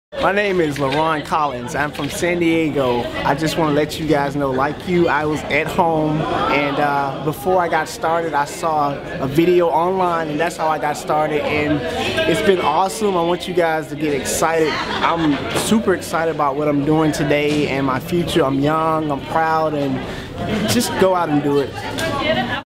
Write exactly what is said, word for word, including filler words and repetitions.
My name is LaRon Collins. I'm from San Diego. I just want to let you guys know, like you, I was at home, and uh, before I got started, I saw a video online, and that's how I got started, and it's been awesome. I want you guys to get excited. I'm super excited about what I'm doing today and my future. I'm young, I'm proud, and just go out and do it.